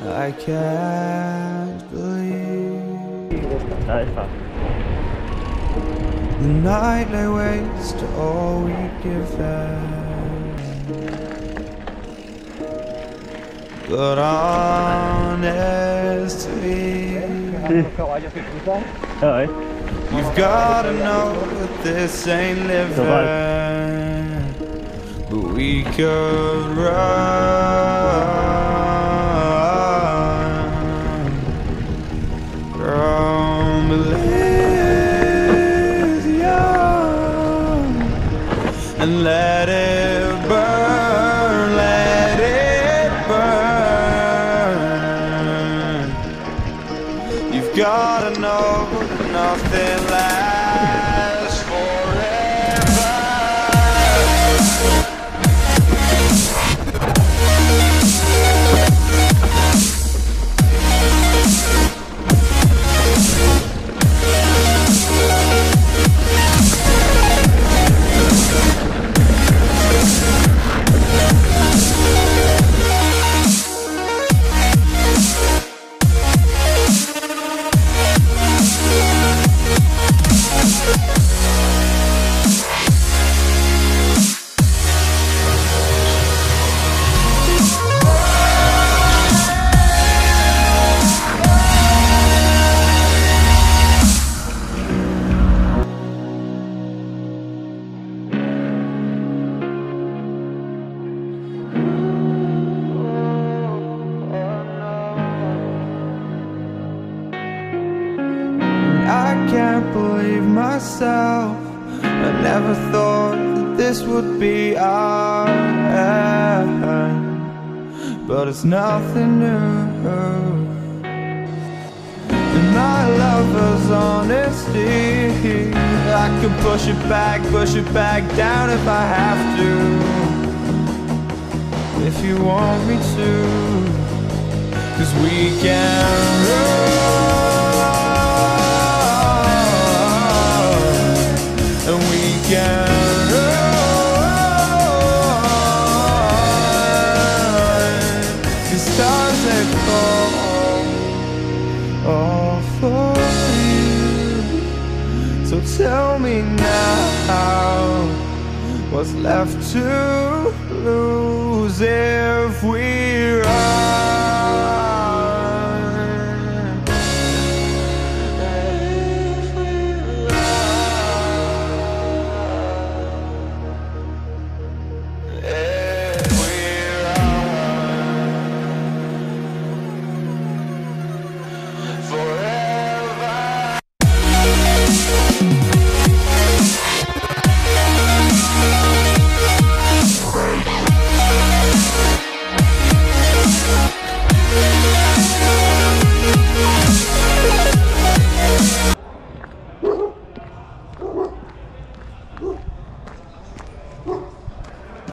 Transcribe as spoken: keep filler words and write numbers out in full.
I can't believe the night lay waste to all we'd given. But honestly, you've gotta know that this ain't living. But we could run from Elysium and let it burn, let it burn. You've gotta know that nothing lasts forever. I can't believe myself. I never thought that this would be our end, but it's nothing new. And my lover's honesty, I could push it back, push it back down if I have to, if you want me to. 'Cause we can run and we can run. The stars that fall all for you. So tell me now, what's left to lose if we run?